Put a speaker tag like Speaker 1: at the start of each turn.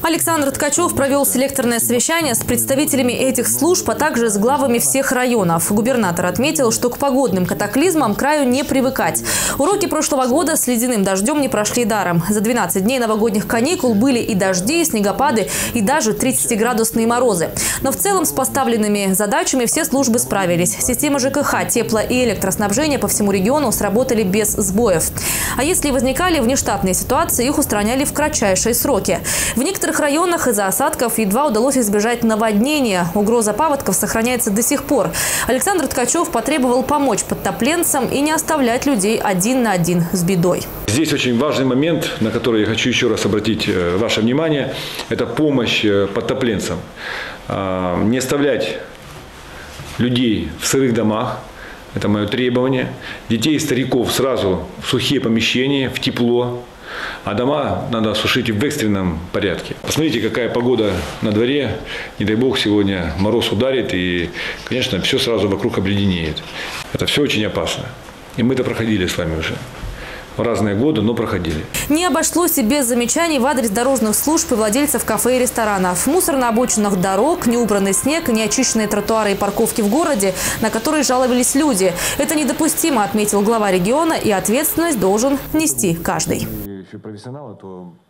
Speaker 1: Александр Ткачев провел селекторное совещание с представителями этих служб, а также с главами всех районов. Губернатор отметил, что к погодным катаклизмам краю не привыкать. Уроки прошлого года с ледяным дождем не прошли даром. За 12 дней новогодних каникул были и дожди, и снегопады, и даже 30-градусные морозы. Но в целом с поставленными задачами все службы справились. Система ЖКХ, тепло- и электроснабжения по всему региону сработали без сбоев. А если возникали внештатные ситуации, их устраняли в кратчайшие сроки. В некоторых районах из-за осадков едва удалось избежать наводнения. Угроза паводков сохраняется до сих пор. Александр Ткачев потребовал помочь подтопленцам и не оставлять людей один на один с бедой.
Speaker 2: Здесь очень важный момент, на который я хочу еще раз обратить ваше внимание, это помощь подтопленцам. Не оставлять людей в сырых домах. Это мое требование. Детей и стариков сразу в сухие помещения, в тепло. А дома надо сушить в экстренном порядке. Посмотрите, какая погода на дворе. Не дай бог, сегодня мороз ударит и, конечно, все сразу вокруг обледенеет. Это все очень опасно. И мы это проходили с вами уже. В разные годы, но проходили.
Speaker 1: Не обошлось и без замечаний в адрес дорожных служб и владельцев кафе и ресторанов. Мусор на обочинах дорог, неубранный снег, неочищенные тротуары и парковки в городе, на которые жаловались люди. Это недопустимо, отметил глава региона, и ответственность должен нести каждый.
Speaker 2: Профессионалы, то